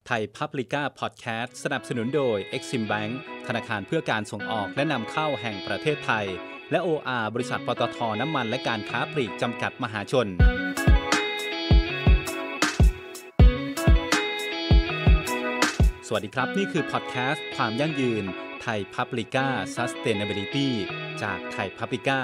ไทยพับลิก้าพอดแคสต์สนับสนุนโดย Exim Bank ธนาคารเพื่อการส่งออกและนำเข้าแห่งประเทศไทยและ OR บริษัทปตท.น้ำมันและการค้าปลีกจำกัดมหาชนสวัสดีครับนี่คือพอดแคสต์ความยั่งยืนไทยพับลิก้า Sustainability จากไทยพับลิก้า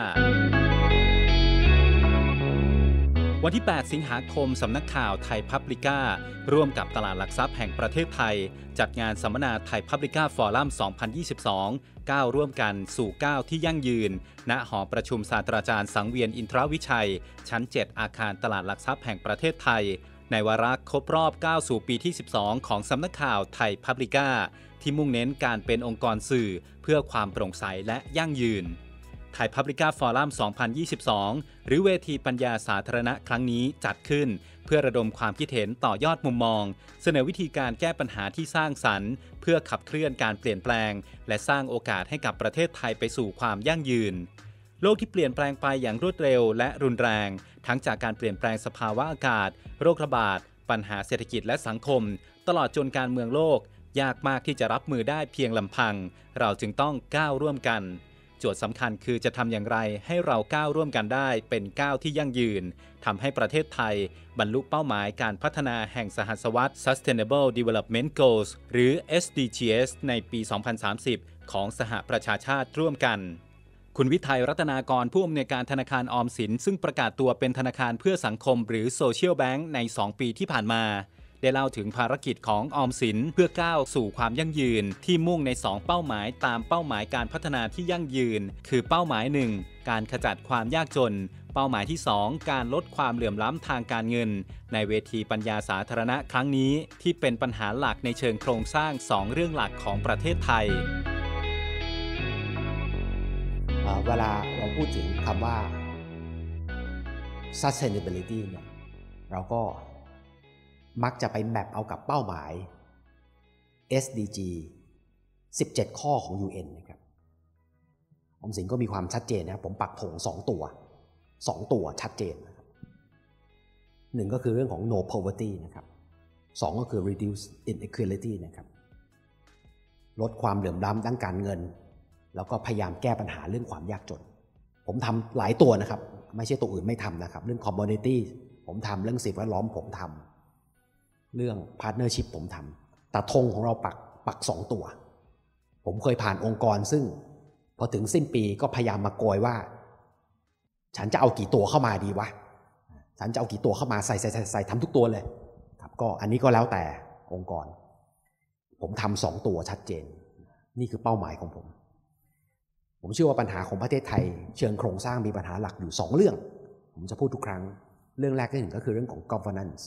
วันที่ 8 สิงหาคมสำนักข่าวไทยพับลิก้าร่วมกับตลาดหลักทรัพย์แห่งประเทศไทยจัดงานสัมมนาไทยพับลิก้าฟอรัม 2022 ก้าวร่วมกันสู่ก้าวที่ยั่งยืนณหอประชุมศาสตราจารย์สังเวียนอินทรวิชัยชั้น 7 อาคารตลาดหลักทรัพย์แห่งประเทศไทยในวาระครบรอบก้าวสู่ปีที่ 12 ของสำนักข่าวไทยพับลิก้าที่มุ่งเน้นการเป็นองค์กรสื่อเพื่อความโปร่งใสและยั่งยืนไทยพับลิก้าฟอรัม 2022 หรือเวทีปัญญาสาธารณะครั้งนี้จัดขึ้นเพื่อระดมความคิดเห็นต่อยอดมุมมองเสนอวิธีการแก้ปัญหาที่สร้างสรรค์เพื่อขับเคลื่อนการเปลี่ยนแปลงและสร้างโอกาสให้กับประเทศไทยไปสู่ความยั่งยืนโลกที่เปลี่ยนแปลงไปอย่างรวดเร็วและรุนแรงทั้งจากการเปลี่ยนแปลงสภาวะอากาศโรคระบาดปัญหาเศรษฐกิจและสังคมตลอดจนการเมืองโลกยากมากที่จะรับมือได้เพียงลำพังเราจึงต้องก้าวร่วมกันโจทย์สำคัญคือจะทำอย่างไรให้เราก้าวร่วมกันได้เป็นก้าวที่ยั่งยืนทำให้ประเทศไทยบรรลุเป้าหมายการพัฒนาแห่งสหศวรรษ Sustainable Development Goals หรือ SDGs ในปี 2030 ของสหประชาชาติร่วมกันคุณวิทัยรัตนากรผู้อำนวยการธนาคารออมสินซึ่งประกาศตัวเป็นธนาคารเพื่อสังคมหรือ Social Bank ใน 2 ปีที่ผ่านมาได้เล่าถึงภารกิจของออมสินเพื่อก้าวสู่ความยั่งยืนที่มุ่งใน2เป้าหมายตามเป้าหมายการพัฒนาที่ยั่งยืนคือเป้าหมาย 1 การขจัดความยากจนเป้าหมายที่ 2 การลดความเหลื่อมล้ำทางการเงินในเวทีปัญญาสาธารณะครั้งนี้ที่เป็นปัญหาหลักในเชิงโครงสร้าง2เรื่องหลักของประเทศไทยเวลาเราพูดถึงคำว่า sustainability เนี่ยเราก็มักจะไปแมปเอากับเป้าหมาย SDG 17 ข้อของ UN นะครับออมสินก็มีความชัดเจนนะผมปักธง2ตัวชัดเจนนะครับ1ก็คือเรื่องของ no poverty นะครับ2ก็คือ reduce inequality นะครับลดความเหลื่อมล้ำด้านการเงินแล้วก็พยายามแก้ปัญหาเรื่องความยากจนผมทำหลายตัวนะครับไม่ใช่ตัวอื่นไม่ทำนะครับเรื่อง commodity ผมทำเรื่องสิ่งแวดล้อมผมทำเรื่อง partnership ผมทำแต่ธงของเราปัก2ตัวผมเคยผ่านองค์กรซึ่งพอถึงสิ้นปีก็พยายามมาโกยว่าฉันจะเอากี่ตัวเข้ามาดีวะฉันจะเอากี่ตัวเข้ามาใส่ทำทุกตัวเลยครับก็อันนี้ก็แล้วแต่องค์กรผมทำ2ตัวชัดเจนนี่คือเป้าหมายของผมเชื่อว่าปัญหาของประเทศไทยเชิงโครงสร้างมีปัญหาหลักอยู่2เรื่องผมจะพูดทุกครั้งเรื่องแรกที่1ก็คือเรื่องของ governance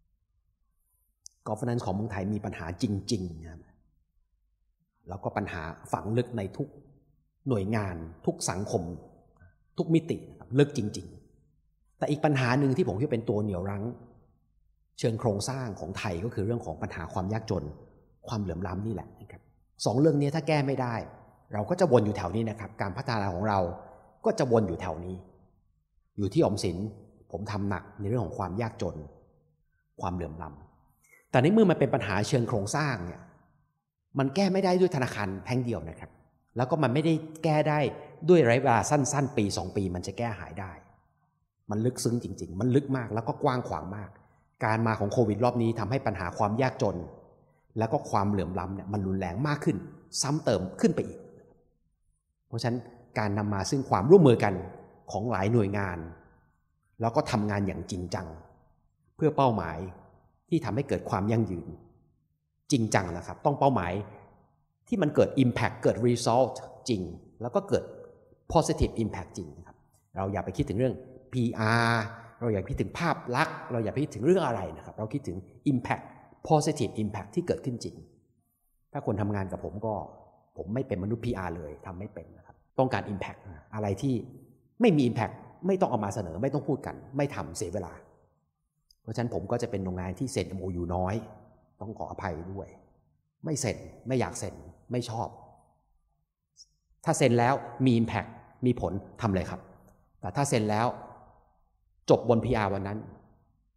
ของเมืองไทยมีปัญหาจริงๆนะครับแล้วก็ปัญหาฝังลึกในทุกหน่วยงานทุกสังคมทุกมิตินะครับลึกจริงๆแต่อีกปัญหาหนึ่งที่ผมคิดเป็นตัวเหนี่ยวรั้งเชิงโครงสร้างของไทยก็คือเรื่องของปัญหาความยากจนความเหลื่อมล้ำนี่แหละนะครับ2เรื่องนี้ถ้าแก้ไม่ได้เราก็จะวนอยู่แถวนี้นะครับการพัฒนาของเราก็จะวนอยู่แถวนี้อยู่ที่ออมสินผมทำหนักในเรื่องของความยากจนความเหลื่อมล้ำแต่ในเมื่อมันเป็นปัญหาเชิงโครงสร้างเนี่ยมันแก้ไม่ได้ด้วยธนาคารแห่งเดียวนะครับแล้วก็มันไม่ได้แก้ได้ด้วยระยะเวลาสั้นๆปี2ปีมันจะแก้หายได้มันลึกซึ้งจริงๆมันลึกมากแล้วก็กว้างขวางมากการมาของโควิดรอบนี้ทำให้ปัญหาความยากจนแล้วก็ความเหลื่อมล้ำเนี่ยมันรุนแรงมากขึ้นซ้ำเติมขึ้นไปอีกเพราะฉะนั้นการนำมาซึ่งความร่วมมือกันของหลายหน่วยงานแล้วก็ทำงานอย่างจริงจังเพื่อเป้าหมายที่ทำให้เกิดความยั่งยืนจริงจังนะครับต้องเป้าหมายที่มันเกิด impact เกิด result จริงแล้วก็เกิด positive impact จริงนะครับเราอย่าไปคิดถึงเรื่อง PR เราอย่าคิดถึงภาพลักษณ์เราอย่าไปคิดถึงเรื่องอะไรนะครับเราคิดถึง impact positive impact ที่เกิดขึ้นจริงถ้าคนทำงานกับผมไม่เป็นมนุษย์ PR เลยทำไม่เป็นนะครับต้องการ impact อะไรที่ไม่มี impact ไม่ต้องเอามาเสนอไม่ต้องพูดกันไม่ทำเสียเวลาเพราะฉะนั้นผมก็จะเป็นโรงงานที่เซ็น MOU น้อยต้องขออภัยด้วยไม่เซ็นไม่อยากเซ็นไม่ชอบถ้าเซ็นแล้วมี impact มีผลทำเลยครับแต่ถ้าเซ็นแล้วจบบน PR วันนั้น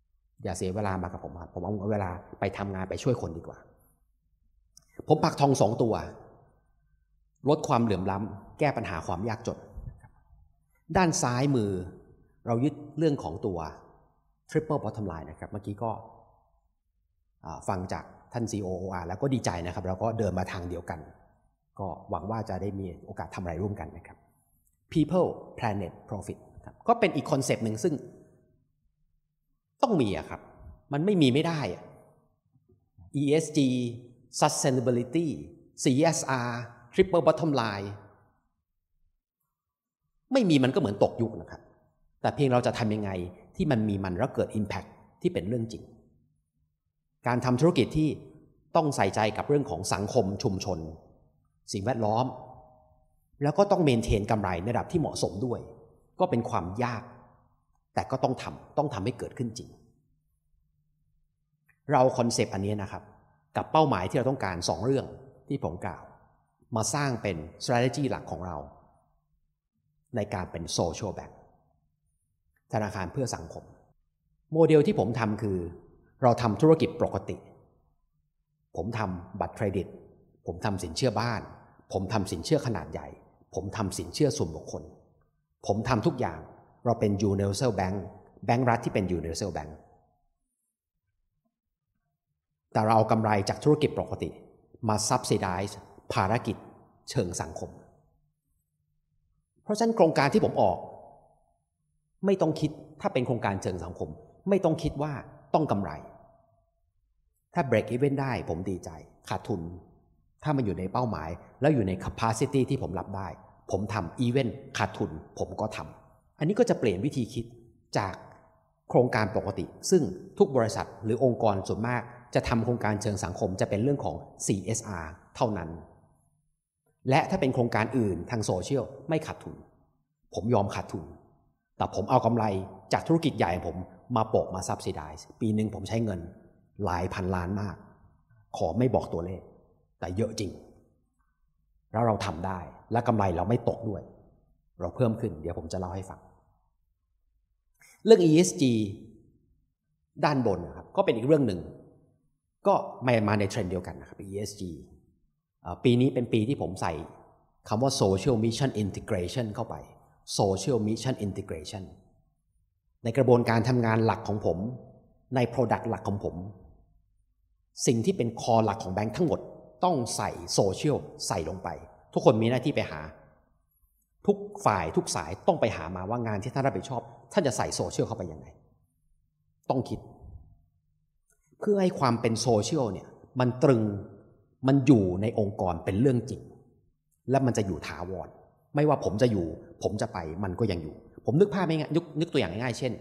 อย่าเสียเวลามากับผมครับผมเอาเวลาไปทำงานไปช่วยคนดีกว่าผมปักธง2 ตัวลดความเหลื่อมล้ำแก้ปัญหาความยากจนด้านซ้ายมือเรายึดเรื่องของตัว Triple Bottom Line นะครับเมื่อกี้ก็ฟังจากท่าน COOR แล้วก็ดีใจนะครับเราก็เดินมาทางเดียวกันก็หวังว่าจะได้มีโอกาสทำอะไรร่วมกันนะครับ People Planet Profit ครับก็เป็นอีกคอนเซปต์หนึ่งซึ่งต้องมีครับมันไม่มีไม่ได้ ESG Sustainability CSR Triple Bottom Line ไม่มีมันก็เหมือนตกยุคนะครับแต่เพียงเราจะทำยังไงที่มันมีมันแล้วเกิด Impact ที่เป็นเรื่องจริงการทำธุรกิจที่ต้องใส่ใจกับเรื่องของสังคมชุมชนสิ่งแวดล้อมแล้วก็ต้องเมนเทนกำไรในระดับที่เหมาะสมด้วยก็เป็นความยากแต่ก็ต้องทำให้เกิดขึ้นจริงเราคอนเซปต์อันนี้นะครับกับเป้าหมายที่เราต้องการ2 เรื่องที่ผมกล่าวมาสร้างเป็น strategy หลักของเราในการเป็น social bank ธนาคารเพื่อสังคมโมเดลที่ผมทำคือเราทำธุรกิจปกติผมทำบัตรเครดิตผมทำสินเชื่อบ้านผมทำสินเชื่อขนาดใหญ่ผมทำสินเชื่อส่วนบุคคลผมทำทุกอย่างเราเป็น Universal Bank แบงก์รัฐที่เป็น Universal Bank แต่เราเอากำไรจากธุรกิจปกติมา subsidize ภารกิจเชิงสังคมเพราะฉะนั้นโครงการที่ผมออกไม่ต้องคิดถ้าเป็นโครงการเชิงสังคมไม่ต้องคิดว่าต้องกำไรถ้า break even ได้ผมดีใจขาดทุนถ้ามันอยู่ในเป้าหมายแล้วอยู่ใน capacity ที่ผมรับได้ผมทำ event ขาดทุนผมก็ทำอันนี้ก็จะเปลี่ยนวิธีคิดจากโครงการปกติซึ่งทุกบริษัทหรือองค์กรส่วนมากจะทำโครงการเชิงสังคมจะเป็นเรื่องของ CSR เท่านั้นและถ้าเป็นโครงการอื่นทางโซเชียลไม่ขาดทุนผมยอมขาดทุนแต่ผมเอากำไรจากธุรกิจใหญ่ของผมมาโปะมา subsidize ปีหนึ่งผมใช้เงินหลายพันล้านมากขอไม่บอกตัวเลขแต่เยอะจริงแล้วเราทำได้และกำไรเราไม่ตกด้วยเราเพิ่มขึ้นเดี๋ยวผมจะเล่าให้ฟังเรื่อง ESG ด้านบนนะครับก็เป็นอีกเรื่องหนึ่งก็มาในเทรนด์เดียวกันนะครับ ESG ปีนี้เป็นปีที่ผมใส่คำว่า Social Mission Integration เข้าไป Social Mission Integration ในกระบวนการทำงานหลักของผมใน Product หลักของผมสิ่งที่เป็นคอหลักของแบงค์ทั้งหมดต้องใส่โซเชียลใส่ลงไปทุกคนมีหน้าที่ไปหาทุกฝ่ายทุกสายต้องไปหามาว่างานที่ท่านรับผิดชอบท่านจะใส่โซเชียลเข้าไปยังไงต้องคิดเพื่อให้ความเป็นโซเชียลเนี่ยมันตรึงมันอยู่ในองค์กรเป็นเรื่องจริงและมันจะอยู่ถาวรไม่ว่าผมจะอยู่ผมจะไปมันก็ยังอยู่ผมนึกภาพง่ายๆนึกตัวอย่างง่ายๆเช่น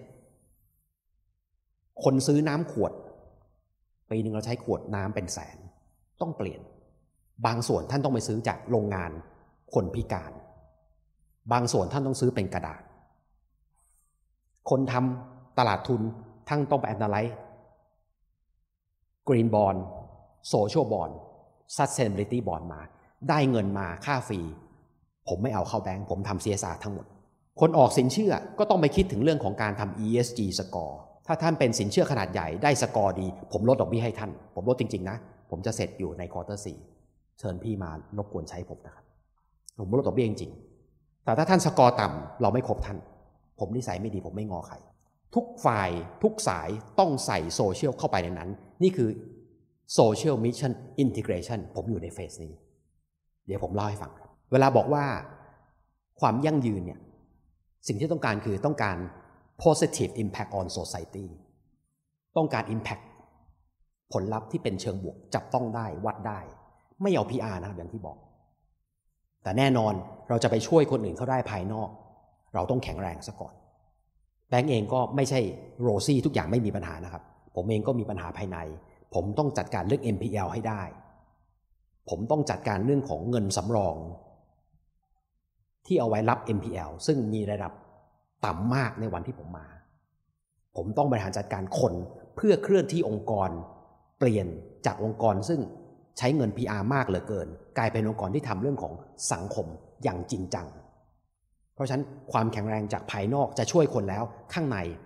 คนซื้อน้ำขวดปีนึงเราใช้ขวดน้ำเป็นแสนต้องเปลี่ยนบางส่วนท่านต้องไปซื้อจากโรงงานคนพิการบางส่วนท่านต้องซื้อเป็นกระดาษคนทำตลาดทุนท่านต้องไป analyze green bond social bond sustainability bond มาได้เงินมาค่าฟรีผมไม่เอาเข้าแบงค์ผมทำ CSR ทั้งหมดคนออกสินเชื่อก็ต้องไปคิดถึงเรื่องของการทำ ESG score ถ้าท่านเป็นสินเชื่อขนาดใหญ่ได้สกอร์ดีผมลดดอกเบี้ยให้ท่านผมลดจริงๆนะผมจะเสร็จอยู่ในควอเตอร์ 4เชิญพี่มารบกวนใช้ผมนะครับผมลดดอกเบี้ยจริงๆแต่ถ้าท่านสกอร์ต่ำเราไม่ครบท่านผมนิสัยไม่ดีผมไม่งอใครทุกฝ่ายทุกสายต้องใส่โซเชียลเข้าไปในนั้นนี่คือ Social Mission Integration ผมอยู่ในเฟสนี้เดี๋ยวผมเล่าให้ฟังครับเวลาบอกว่าความยั่งยืนเนี่ยสิ่งที่ต้องการคือต้องการ positive impact on society ต้องการ impact ผลลัพธ์ที่เป็นเชิงบวกจับต้องได้วัดได้ไม่เอา PR นะครับอย่างที่บอกแต่แน่นอนเราจะไปช่วยคนอื่นเขาได้ภายนอกเราต้องแข็งแรงซะก่อนแบงก์เองก็ไม่ใช่โรซี่ทุกอย่างไม่มีปัญหานะครับผมเองก็มีปัญหาภายในผมต้องจัดการเรื่อง NPL ให้ได้ผมต้องจัดการเรื่องของเงินสำรองที่เอาไว้รับ NPL ซึ่งมีระดับต่ำมากในวันที่ผมมาผมต้องบริหารจัดการคนเพื่อเคลื่อนที่องค์กรเปลี่ยนจากองค์กรซึ่งใช้เงิน PR มากเหลือเกินกลายเป็นองค์กรที่ทำเรื่องของสังคมอย่างจริงจังเพราะฉะนั้นความแข็งแรงจากภายนอกจะช่วยคนแล้วข้างใน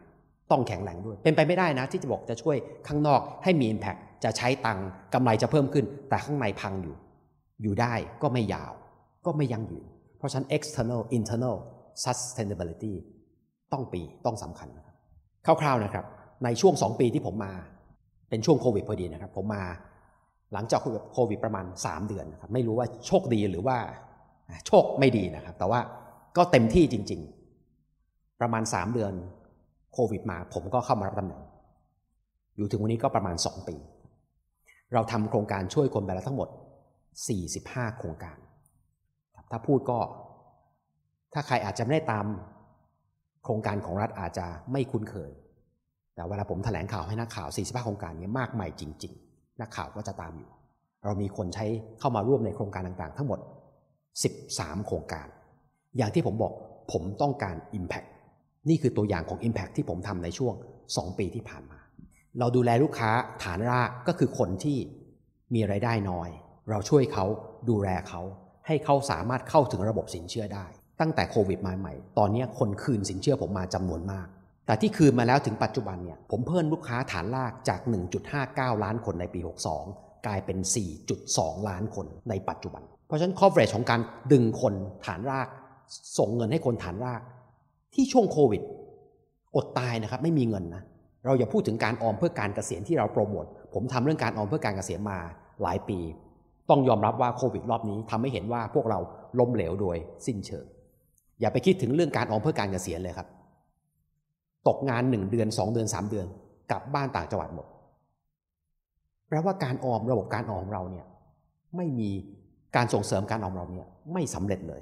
ต้องแข็งแรงด้วยเป็นไปไม่ได้นะที่จะบอกจะช่วยข้างนอกให้มี impact จะใช้ตังค์กำไรจะเพิ่มขึ้นแต่ข้างในพังอยู่ได้ก็ไม่ยาวก็ไม่ยั่งยืนเพราะฉะนั้น external internal sustainability ต้องสำคัญนะครับคร่าวๆนะครับในช่วง2ปีที่ผมมาเป็นช่วงโควิดพอดีนะครับผมมาหลังจากโควิดประมาณ3เดือนนะครับไม่รู้ว่าโชคดีหรือว่าโชคไม่ดีนะครับแต่ว่าก็เต็มที่จริงๆประมาณ3เดือนโควิดมาผมก็เข้ามารับตำแหน่งอยู่ถึงวันนี้ก็ประมาณ2ปีเราทำโครงการช่วยคนไปแล้วทั้งหมด45โครงการถ้าพูดก็ถ้าใครอาจจะไม่ได้ตามโครงการของรัฐอาจจะไม่คุ้นเคยแต่เวลาผมแถลงข่าวให้นักข่าว45โครงการนี้มากมายจริงๆนักข่าวก็จะตามอยู่เรามีคนใช้เข้ามาร่วมในโครงการต่างๆทั้งหมด13โครงการอย่างที่ผมบอกผมต้องการ Impact นี่คือตัวอย่างของ Impact ที่ผมทำในช่วง2ปีที่ผ่านมาเราดูแลลูกค้าฐานรากก็คือคนที่มีรายได้น้อยเราช่วยเขาดูแลเขาให้เขาสามารถเข้าถึงระบบสินเชื่อได้ตั้งแต่โควิดมาใหม่ตอนนี้คนคืนสินเชื่อผมมาจำนวนมากแต่ที่คืนมาแล้วถึงปัจจุบันเนี่ยผมเพิ่มลูกค้าฐานรากจาก 1.59 ล้านคนในปี62กลายเป็น 4.2 ล้านคนในปัจจุบันเพราะฉะนั้น coverage ของการดึงคนฐานรากส่งเงินให้คนฐานรากที่ช่วงโควิดอดตายนะครับไม่มีเงินนะเราอย่าพูดถึงการออมเพื่อการเกษียณที่เราโปรโมทผมทำเรื่องการออมเพื่อการเกษียณมาหลายปีต้องยอมรับว่าโควิดรอบนี้ทำให้เห็นว่าพวกเราล้มเหลวโดยสิ้นเชิงอย่าไปคิดถึงเรื่องการออมเพื่อการเกษียณเลยครับตกงาน1เดือน2เดือน3เดือนกลับบ้านต่างจังหวัดหมดแปลว่าการออมระบบการออมของเราเนี่ยไม่มีการส่งเสริมการออมเราเนี่ยไม่สำเร็จเลย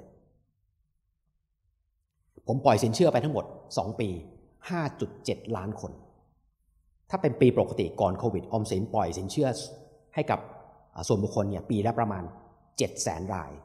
ผมปล่อยสินเชื่อไปทั้งหมด2ปี 5.7 ล้านคนถ้าเป็นปีปกติก่อนโควิดออมสินปล่อยสินเชื่อให้กับส่วนบุคคลเนี่ยปีละประมาณ 700,000 ราย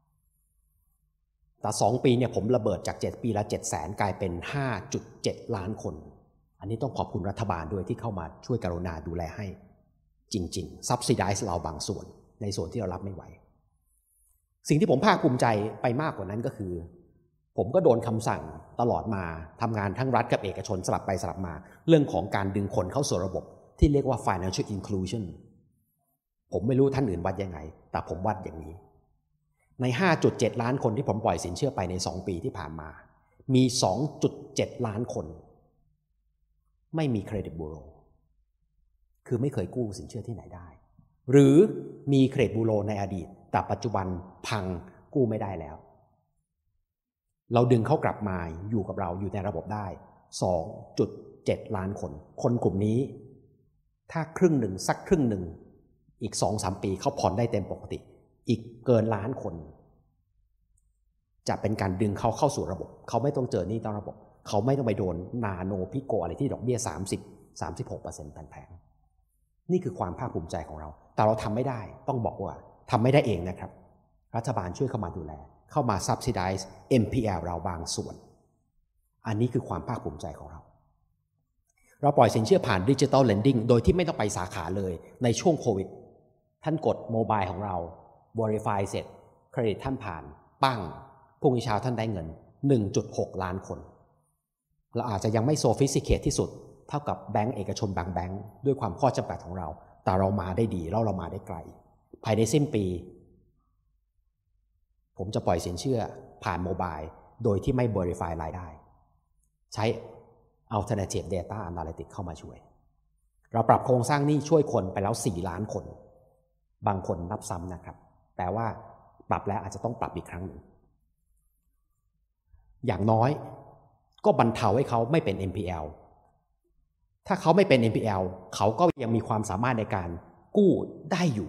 แต่2ปีเนี่ยผมระเบิดจาก7ปีละ 700,000 กลายเป็น 5.7 ล้านคนอันนี้ต้องขอบคุณรัฐบาลด้วยที่เข้ามาช่วยกรุณาดูแลให้จริงๆ subsidize เราบางส่วนในส่วนที่เรารับไม่ไหวสิ่งที่ผมภาคภูมิใจไปมากกว่านั้นก็คือผมก็โดนคำสั่งตลอดมาทำงานทั้งรัฐกับเอกชนสลับไปสลับมาเรื่องของการดึงคนเข้าสู่ระบบที่เรียกว่า financial inclusion ผมไม่รู้ท่านอื่นวัดยังไงแต่ผมวัดอย่างนี้ใน 5.7 ล้านคนที่ผมปล่อยสินเชื่อไปใน2ปีที่ผ่านมามี 2.7 ล้านคนไม่มีเครดิตบูโรคือไม่เคยกู้สินเชื่อที่ไหนได้หรือมีเครดิตบูโรในอดีตแต่ปัจจุบันพังกู้ไม่ได้แล้วเราดึงเขากลับมาอยู่กับเราอยู่ในระบบได้ 2.7 ล้านคนคนกลุ่มนี้ถ้าครึ่งหนึ่งสักครึ่งหนึ่งอีก 2-3 ปีเขาผ่อนได้เต็มปกติอีกเกินล้านคนจะเป็นการดึงเขาเข้าสู่ระบบเขาไม่ต้องเจอหนี้ต่อระบบเขาไม่ต้องไปโดนนาโนพิโกอะไรที่ดอกเบี้ย 30-36% แพงๆนี่คือความภาคภูมิใจของเราแต่เราทำไม่ได้ต้องบอกว่าทำไม่ได้เองนะครับรัฐบาลช่วยเข้ามาดูแลเข้ามา subsidize NPL เราบางส่วนอันนี้คือความภาคภูมิใจของเราเราปล่อยสินเชื่อผ่าน Digital Lending โดยที่ไม่ต้องไปสาขาเลยในช่วงโควิดท่านกดโมบายของเรา Verify เสร็จเครดิตท่านผ่านปั้งพรุ่งนี้เช้าท่านได้เงิน 1.6 ล้านคนเราอาจจะยังไม่ sophisticated ที่สุดเท่ากับแบงก์เอกชนบางแบงก์ด้วยความข้อจำกัดของเราแต่เรามาได้ดีแล้วเรามาได้ไกลภายในสิ้นปีผมจะปล่อยสินเชื่อผ่านโมบายโดยที่ไม่ verify รายได้ใช้ alternative data analytics เข้ามาช่วยเราปรับโครงสร้างหนี้ช่วยคนไปแล้ว4 ล้านคนบางคนนับซ้ำนะครับแต่ว่าปรับแล้วอาจจะต้องปรับอีกครั้งหนึ่งอย่างน้อยก็บรรเทาให้เขาไม่เป็น NPL ถ้าเขาไม่เป็น NPL เขาก็ยังมีความสามารถในการกู้ได้อยู่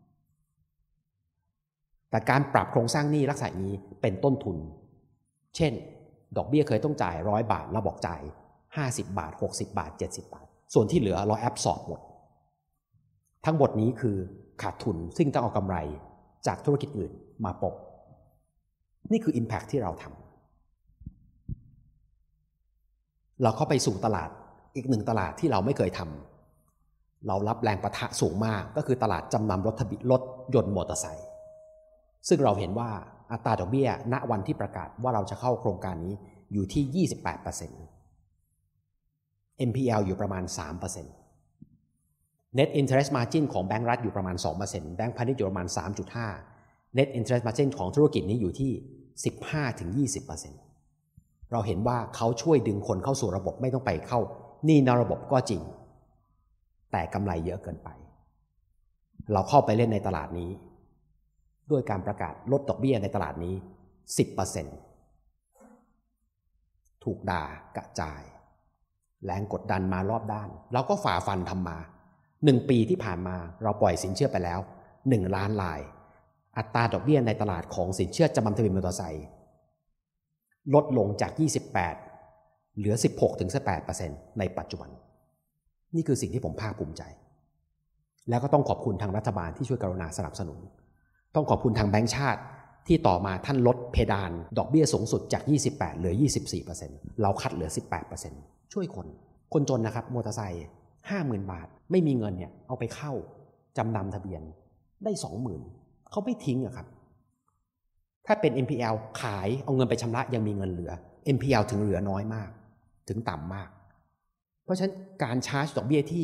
แต่การปรับโครงสร้างหนี้ลักษณะนี้เป็นต้นทุนเช่นดอกเบี้ยเคยต้องจ่าย100 บาทเราบอกจ่าย50 บาท60 บาท70 บาทส่วนที่เหลือเราแอบสอบหมดทั้งหมดนี้คือขาดทุนซึ่งต้องเอากำไรจากธุรกิจอื่นมาปกนี่คือ Impact ที่เราทำเราเข้าไปสู่ตลาดอีกหนึ่งตลาดที่เราไม่เคยทำเรารับแรงปะทะสูงมากก็คือตลาดจำนำรถยนต์มอเตอร์ไซค์ซึ่งเราเห็นว่าอัตราดอกเบี้ยณวันที่ประกาศว่าเราจะเข้าโครงการนี้อยู่ที่ 28% NPL อยู่ประมาณ 3% Net Interest Margin ของแบงก์รัฐอยู่ประมาณ 2% แบงก์พาณิชย์อยู่ประมาณ 3.5 Net Interest Margin ของธุรกิจนี้อยู่ที่ 15-20% เราเห็นว่าเขาช่วยดึงคนเข้าสู่ระบบไม่ต้องไปเข้าหนี้นอกระบบก็จริงแต่กำไรเยอะเกินไปเราเข้าไปเล่นในตลาดนี้ด้วยการประกาศลดดอกเบี้ยในตลาดนี้ 10% ถูกด่ากระจายแรงกดดันมารอบด้านเราก็ฝ่าฟันทำมา1 ปีที่ผ่านมาเราปล่อยสินเชื่อไปแล้ว1 ล้านรายอัตราดอกเบี้ยในตลาดของสินเชื่อจำนำทะเบียนมอเตอร์ไซค์ลดลงจาก 28 เหลือ 16-18% ในปัจจุบันนี่คือสิ่งที่ผมภาคภูมิใจแล้วก็ต้องขอบคุณทางรัฐบาลที่ช่วยกรุณาสนับสนุนต้องขอบคุณทางแบงก์ชาติที่ต่อมาท่านลดเพดานดอกเบี้ยสูงสุดจาก 28 เหลือ 24% เราคัดเหลือ 18% ช่วยคนจนนะครับมอเตอร์ไซค์ 50,000 บาทไม่มีเงินเนี่ยเอาไปเข้าจำนำทะเบียนได้ 20,000 เขาไม่ทิ้งอะครับถ้าเป็น NPL ขายเอาเงินไปชำระยังมีเงินเหลือ NPL ถึงเหลือน้อยมากถึงต่ำมากเพราะฉะนั้นการชาร์จดอกเบี้ยที่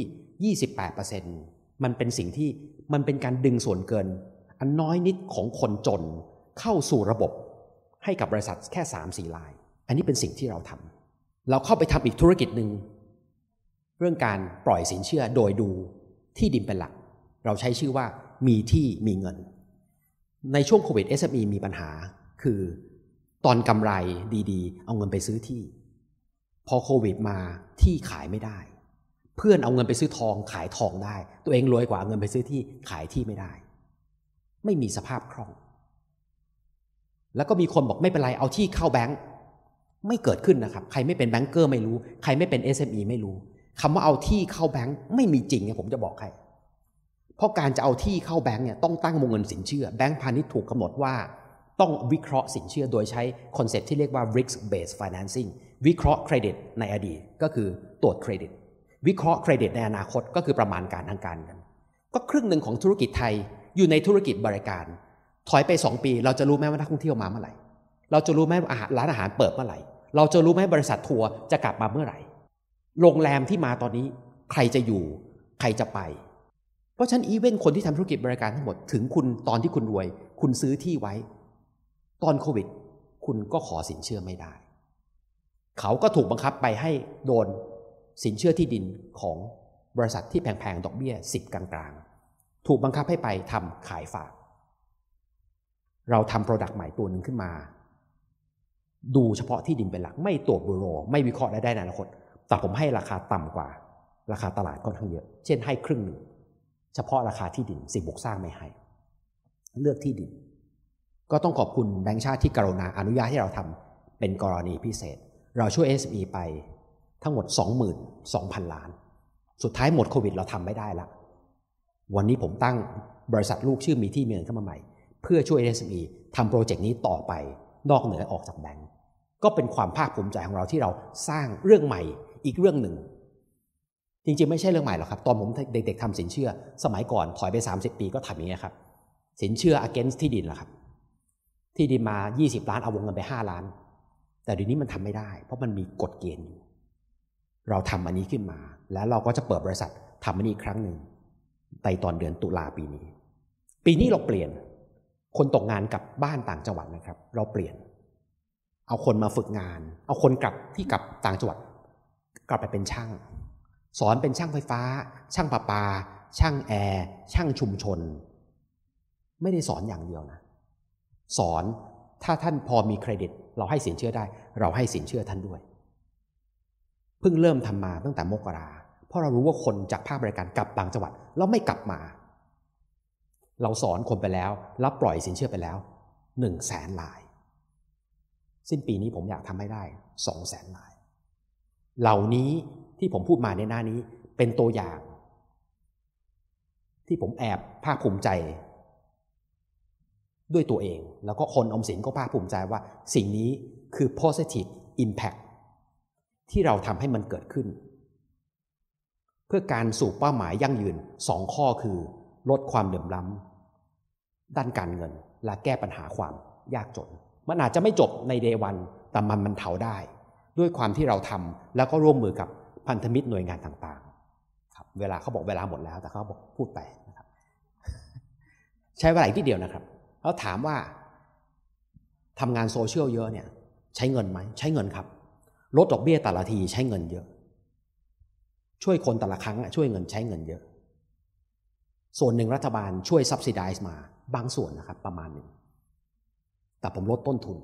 28% มันเป็นสิ่งที่มันเป็นการดึงส่วนเกินอันน้อยนิดของคนจนเข้าสู่ระบบให้กับบริษัทแค่ 3-4 รายอันนี้เป็นสิ่งที่เราทำเราเข้าไปทำอีกธุรกิจหนึ่งเรื่องการปล่อยสินเชื่อโดยดูที่ดินเป็นหลักเราใช้ชื่อว่ามีที่มีเงินในช่วงโควิด SME มีปัญหาคือตอนกำไรดีๆเอาเงินไปซื้อที่พอโควิดมาที่ขายไม่ได้เพื่อนเอาเงินไปซื้อทองขายทองได้ตัวเองรวยกว่าเอาเงินไปซื้อที่ขายที่ไม่ได้ไม่มีสภาพคล่องแล้วก็มีคนบอกไม่เป็นไรเอาที่เข้าแบงค์ไม่เกิดขึ้นนะครับใครไม่เป็นแบงก์เกอร์ไม่รู้ใครไม่เป็น SME ไม่รู้คำว่าเอาที่เข้าแบงค์ไม่มีจริงผมจะบอกใครเพราะการจะเอาที่เข้าแบงค์เนี่ยต้องตั้งวงเงินสินเชื่อแบงก์พาณิชย์ถูกกำหนดว่าต้องวิเคราะห์สินเชื่อโดยใช้คอนเซ็ปต์ที่เรียกว่า risk based financing วิเคราะห์เครดิตในอดีตก็คือตรวจเครดิตวิเคราะห์เครดิตในอนาคตก็คือประมาณการทางการเงินก็ครึ่งหนึ่งของธุรกิจไทยอยู่ในธุรกิจบริการถอยไป2 ปีเราจะรู้ไหมว่านักท่องเที่ยวมาเมื่อไหร่เราจะรู้ไหมว่าร้านอาหารเปิดเมื่อไหร่เราจะรู้ไหมบริษัททัวร์จะกลับมาเมื่อไหร่โรงแรมที่มาตอนนี้ใครจะอยู่ใครจะไปเพราะฉะนั้นอีเวนต์คนที่ทำธุรกิจบริการทั้งหมดถึงคุณตอนที่คุณรวยคุณซื้อที่ไว้ตอนโควิดคุณก็ขอสินเชื่อไม่ได้เขาก็ถูกบังคับไปให้โดนสินเชื่อที่ดินของบริษัทที่แพงๆดอกเบี้ย10กลางๆถูกบังคับให้ไปทำขายฝากเราทำโปรดักต์ใหม่ตัวหนึ่งขึ้นมาดูเฉพาะที่ดินเป็นหลักไม่ตรวจบูโรไม่วิเคราะห์ได้ในอนาคตแต่ผมให้ราคาต่ำกว่าราคาตลาดค่อนข้างเยอะเช่นให้ครึ่งหนึ่งเฉพาะราคาที่ดินสิ่งปลูกสร้างไม่ให้เลือกที่ดินก็ต้องขอบคุณแบงก์ชาติที่กรุณาอนุญาตให้เราทำเป็นกรณีพิเศษเราช่วย SME ไปทั้งหมด 22,000 ล้านสุดท้ายหมดโควิดเราทำไม่ได้ละวันนี้ผมตั้งบริษัทลูกชื่อมีที่มีเงินเข้ามาใหม่เพื่อช่วย SME ทำโปรเจกต์นี้ต่อไปนอกเหนือออกจากแบงก์ก็เป็นความภาคภูมิใจของเราที่เราสร้างเรื่องใหม่อีกเรื่องหนึ่งจริงๆไม่ใช่เรื่องใหม่หรอกครับตอนผมเด็กๆทำสินเชื่อสมัยก่อนถอยไป30 ปีก็ทำอย่างนี้ครับสินเชื่อ against ที่ดินแหละครับที่ดินมา20 ล้านเอาวงเงินไป5 ล้านแต่เดี๋ยวนี้มันทำไม่ได้เพราะมันมีกฎเกณฑ์อยู่เราทำอันนี้ขึ้นมาแล้วเราก็จะเปิดบริษัททำอันนี้อีกครั้งหนึ่งในตอนเดือนตุลาปีนี้เราเปลี่ยนคนตกงานกลับบ้านต่างจังหวัดนะครับเราเปลี่ยนเอาคนมาฝึกงานเอาคนกลับต่างจังหวัดกลับไปเป็นช่างสอนเป็นช่างไฟฟ้าช่างประปาช่างแอร์ช่างชุมชนไม่ได้สอนอย่างเดียวนะสอนถ้าท่านพอมีเครดิตเราให้สินเชื่อได้เราให้สินเชื่อท่านด้วยเพิ่งเริ่มทำมาตั้งแต่มกราเพราะเรารู้ว่าคนจากภาคบริการกลับต่างจังหวัดแล้วไม่กลับมาเราสอนคนไปแล้วรับปล่อยสินเชื่อไปแล้ว 100,000 รายสิ้นปีนี้ผมอยากทำให้ได้ 200,000 รายเหล่านี้ที่ผมพูดมาในหน้านี้เป็นตัวอย่างที่ผมแอบภาคภูมิใจด้วยตัวเองแล้วก็คนออมสินก็ภาคภูมิใจว่าสิ่งนี้คือ positive impact ที่เราทำให้มันเกิดขึ้นเพื่อการสู่เป้าหมายยั่งยืน2 ข้อคือลดความเหลื่อมล้ำด้านการเงินและแก้ปัญหาความยากจนมันอาจจะไม่จบใน day 1แต่มันเทาได้ด้วยความที่เราทำแล้วก็ร่วมมือกับพันธมิตรหน่วยงานต่างๆครับเวลาเขาบอกเวลาหมดแล้วแต่เขาบอกพูดไปนะครับใช้เวลาอีกนิดเดียวนะครับแล้วถามว่าทำงานโซเชียลเยอะเนี่ยใช้เงินไหมใช้เงินครับลดดอกเบี้ยแต่ละทีใช้เงินเยอะช่วยคนแต่ละครั้งช่วยเงินใช้เงินเยอะส่วนหนึ่งรัฐบาลช่วย subsidize มาบางส่วนนะครับประมาณหนึ่งแต่ผมลดต้นทุน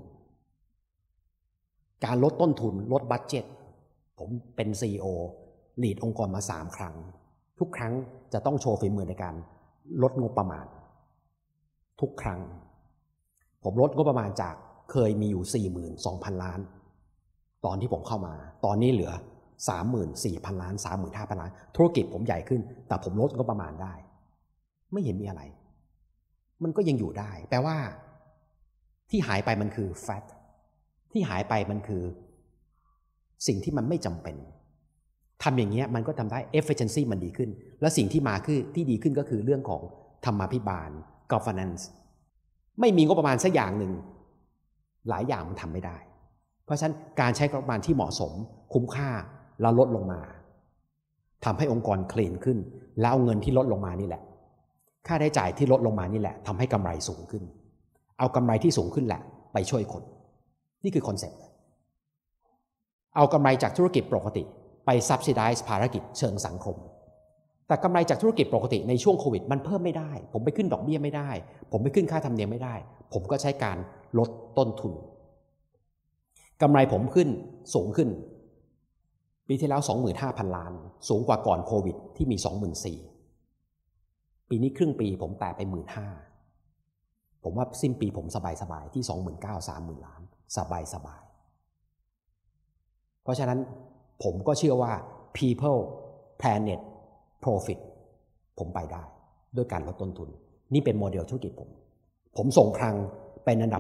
การลดต้นทุนลดบัดเจ็ตผมเป็น CEO ลีดองค์กรมา3ครั้งทุกครั้งจะต้องโชว์ฝีมือในการลดงบประมาณทุกครั้งผมลดงบประมาณจากเคยมีอยู่ 42,000 ล้านตอนที่ผมเข้ามาตอนนี้เหลือ 34,000 ล้าน 35,000 ล้านธุรกิจผมใหญ่ขึ้นแต่ผมลดงบประมาณได้ไม่เห็นมีอะไรมันก็ยังอยู่ได้แปลว่าที่หายไปมันคือ fat ที่หายไปมันคือสิ่งที่มันไม่จำเป็นทำอย่างเงี้ยมันก็ทำได้ efficiency มันดีขึ้นและสิ่งที่มาคือที่ดีขึ้นก็คือเรื่องของธรรมาภิบาล governance ไม่มีงบประมาณสักอย่างหนึ่งหลายอย่างมันทำไม่ได้เพราะฉะนั้นการใช้งบประมาณที่เหมาะสมคุ้มค่าแล้วลดลงมาทำให้องค์กรเคลีนขึ้นแล้วเอาเงินที่ลดลงมานี่แหละค่าใช้จ่ายที่ลดลงมานี่แหละทำให้กำไรสูงขึ้นเอากำไรที่สูงขึ้นแหละไปช่วยคนนี่คือคอนเซ็ปต์เอากำไรจากธุรกิจปกติไป subsidize ภารกิจเชิงสังคมแต่กำไรจากธุรกิจปกติในช่วงโควิดมันเพิ่มไม่ได้ผมไปขึ้นดอกเบี้ยไม่ได้ผมไปขึ้นค่าธรรมเนียมไม่ได้ผมก็ใช้การลดต้นทุนกำไรผมขึ้นสูงขึ้นปีที่แล้ว 25,000 ล้านสูงกว่าก่อนโควิดที่มี 24,000 ปีนี้ครึ่งปีผมแตะไป 15,000 ผมว่าสิ้นปีผมสบายๆที่ 29,000-30,000 ล้านสบายๆเพราะฉะนั้นผมก็เชื่อว่า people planet profit ผมไปได้ด้วยการลดต้นทุนนี่เป็นโมเดลธุรกิจผมส่งคลังเป็นอันดับ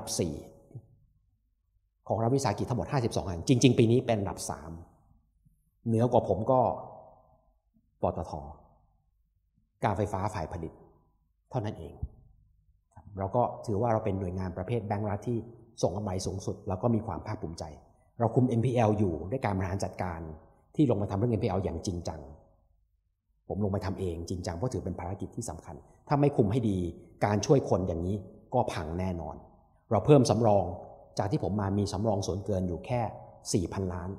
4ของรัฐวิสาหกิจทั้งหมด52อันจริงๆปีนี้เป็นอันดับ3เหนือกว่าผมก็ปตท.การไฟฟ้าฝ่ายผลิตเท่านั้นเองเราก็ถือว่าเราเป็นหน่วยงานประเภทแบงก์รัฐที่ส่งกำไรสูงสุดแล้วก็มีความภาคภูมิใจเราคุม NPL อยู่ด้วยการบริหารจัดการที่ลงมาทำเรื่อง NPL อย่างจริงจังผมลงไปทำเองจริงจังเพราะถือเป็นภารกิจที่สำคัญถ้าไม่คุมให้ดีการช่วยคนอย่างนี้ก็พังแน่นอนเราเพิ่มสำรองจากที่ผมมามีสำรองส่วนเกินอยู่แค่ 4,000 ล้าน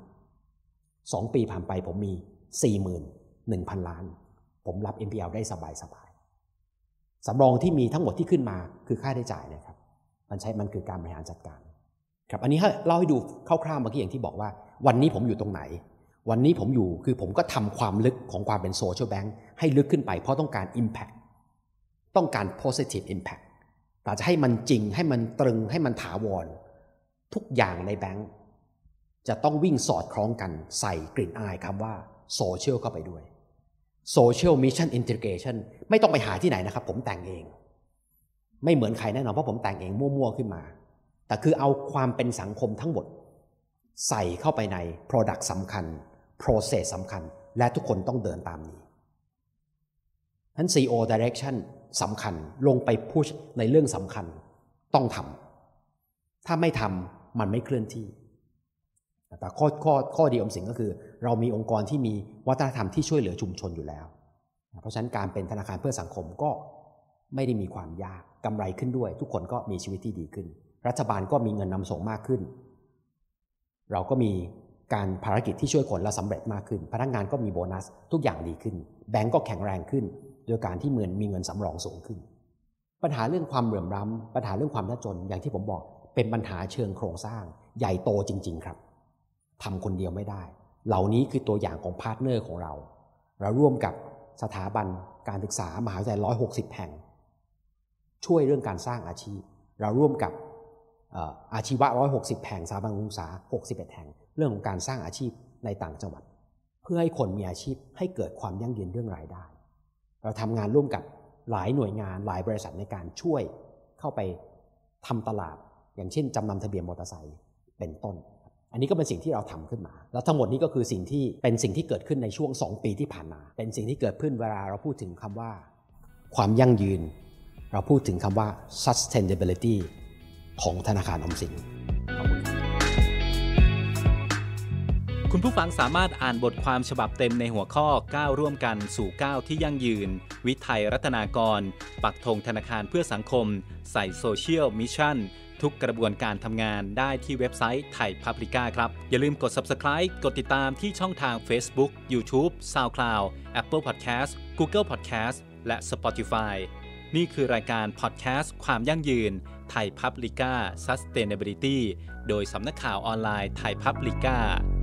2 ปีผ่านไปผมมี 41,000 ล้านผมรับ NPL ได้สบายสำรองที่มีทั้งหมดที่ขึ้นมาคือค่าใช้จ่ายนะครับมันคือการบริหารจัดการครับอันนี้เล่าให้ดูคร่าวๆเมื่อกี้อย่างที่บอกว่าวันนี้ผมอยู่ตรงไหนวันนี้ผมอยู่คือผมก็ทำความลึกของความเป็นโซเชียลแบงค์ให้ลึกขึ้นไปเพราะต้องการ Impact ต้องการ Positive Impact แต่จะให้มันจริงให้มันตรึงให้มันถาวรทุกอย่างในแบงค์จะต้องวิ่งสอดคล้องกันใส่กลิ่นอายคำว่าโซเชียลเข้าไปด้วย Social Mission Integration ไม่ต้องไปหาที่ไหนนะครับผมแต่งเองไม่เหมือนใครแน่นอนเพราะผมแต่งเองมั่วๆขึ้นมาแต่คือเอาความเป็นสังคมทั้งหมดใส่เข้าไปใน Product สำคัญ Process สำคัญและทุกคนต้องเดินตามนี้นั้น CEO Direction สำคัญลงไปพุชในเรื่องสำคัญต้องทำถ้าไม่ทำมันไม่เคลื่อนที่แต่ข้อดีของสิ่งก็คือเรามีองค์กรที่มีวัฒนธรรมที่ช่วยเหลือชุมชนอยู่แล้วเพราะฉะนั้นการเป็นธนาคารเพื่อสังคมก็ไม่ได้มีความยากกำไรขึ้นด้วยทุกคนก็มีชีวิตที่ดีขึ้นรัฐบาลก็มีเงินนำส่งมากขึ้นเราก็มีการภารกิจที่ช่วยคนและสำเร็จมากขึ้นพนักงานก็มีโบนัสทุกอย่างดีขึ้นแบงก์ก็แข็งแรงขึ้นโดยการที่มีเงินสำรองสูงขึ้นปัญหาเรื่องความเหลื่อมล้ำปัญหาเรื่องความยากจนอย่างที่ผมบอกเป็นปัญหาเชิงโครงสร้างใหญ่โตจริงๆครับทำคนเดียวไม่ได้เหล่านี้คือตัวอย่างของพาร์ทเนอร์ของเราร่วมกับสถาบันการศึกษามหาวิทยาลัย160แห่งช่วยเรื่องการสร้างอาชีพเราร่วมกับอาชีวะ160แห่งสถาบันการศึกษา61แห่งเรื่องของการสร้างอาชีพในต่างจังหวัดเพื่อให้คนมีอาชีพให้เกิดความยั่งยืนเรื่องรายได้เราทำงานร่วมกับหลายหน่วยงานหลายบริษัทในการช่วยเข้าไปทำตลาดอย่างเช่นจำนำทะเบียนมอเตอร์ไซค์เป็นต้นอันนี้ก็เป็นสิ่งที่เราทำขึ้นมาแล้วทั้งหมดนี้ก็คือสิ่งที่เกิดขึ้นในช่วง2 ปีที่ผ่านมาเป็นสิ่งที่เกิดขึ้นเวลาเราพูดถึงคำว่าความยั่งยืนเราพูดถึงคำว่า sustainability ของธนาคารออมสินคุณผู้ฟังสามารถอ่านบทความฉบับเต็มในหัวข้อก้าวร่วมกันสู่ก้าวที่ยั่งยืนวิไทยรัตนากรปักธงธนาคารเพื่อสังคมใส่โซเชียลมิชชั่นทุกกระบวนการทำงานได้ที่เว็บไซต์ไทยพับลิก้าครับอย่าลืมกด Subscribe กดติดตามที่ช่องทาง Facebook YouTube SoundCloud Apple Podcast Google Podcast และ Spotify นี่คือรายการพอดแคสต์ความยั่งยืนไทยพับลิก้า Sustainability โดยสำนักข่าวออนไลน์ไทยพับลิก้า